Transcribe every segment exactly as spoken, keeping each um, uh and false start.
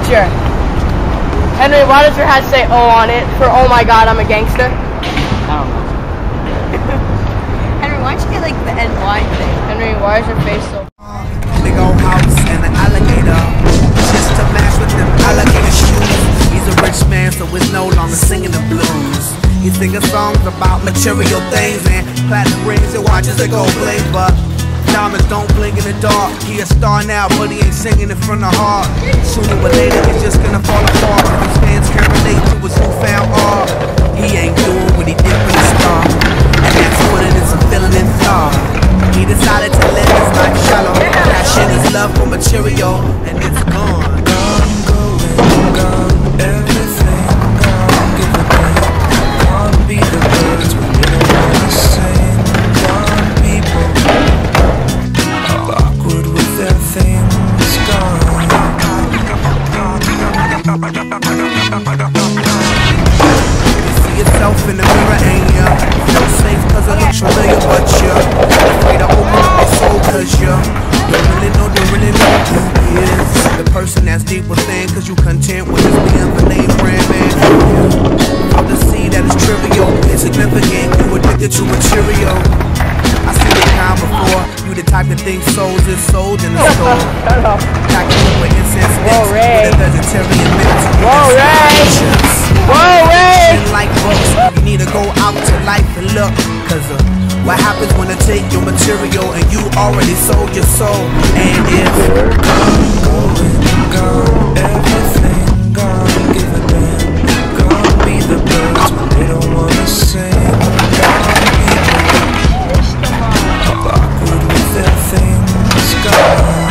picture. Henry, why does your hat say O on it? For oh my god, I'm a gangster? I don't know. Henry, why don't you get like the N Y thing? Henry, why is your face so... Big old house and an alligator, just to match with them alligator shoes. He's a rich man, so he's no longer singing the blues. He's singing songs about material things and platinum rings and watches that go bling, but diamonds don't blink in the dark. He a star now, but he ain't singing it from the heart. Sooner or later, he's just gonna fall apart. His fans can't relate to his newfound art. He ain't doing what he did for the star, and that's what it is, a feeling in thought. He decided to live his life shallow. Passion is love for material, and it's gone. Gone, going, gone, everything gone, give it back. Can't be the birds when we don't wanna sing. Gone people, all awkward with their things gone. You see yourself in the mirror, ain't ya? Feel safe cause it looks familiar, but you're afraid to open up your soul cause you don't really know, don't really know who is the person that's deep within, cause you content with just being the name brand man. Hard to see that it's trivial, insignificant, you addicted to material. I seen it time before, you the type that thinks souls is sold in the store. Like you with incense sticks, with a vegetarian mental. Whoa, Ray! Whoa, Ray! Like books, you need to go out to life and look, cause uh, what happens when they take your material and you already sold your soul? And it's Gone, going, gone, everything gone, give it back. Gone be the birds when they don't wanna sing. Gone people, all awkward with their things gone.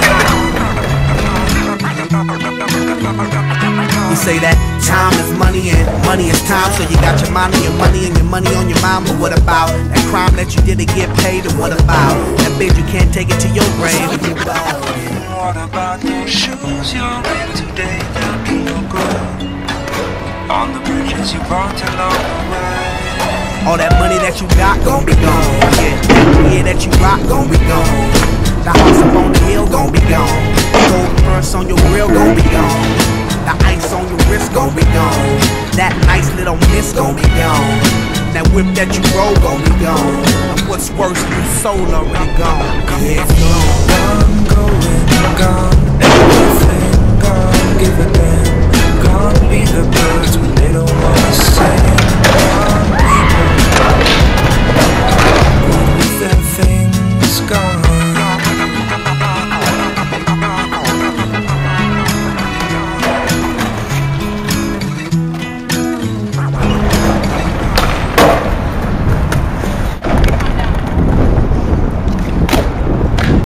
you say that time is money and money is time, so you got your mind on your money and your money on your mind. But what about that crime that you didn't get paid? And what about that bitch you can't take it to your grave? What about those shoes you're in today that do no good? On the bridges you bought along the way. All that money that you got gon' be gone. Yeah, yeah, that you rock gon' be gone. The house up on the hill gon' be gone. Gold purse on your grill gon' be gone. The ice on your wrist gon' be gone. That nice little miss gon' be gone. That whip that you roll gon' be gone. And what's worse, your soul already gone. Yeah, it's gone. Gone, going, gone, everything gone, give it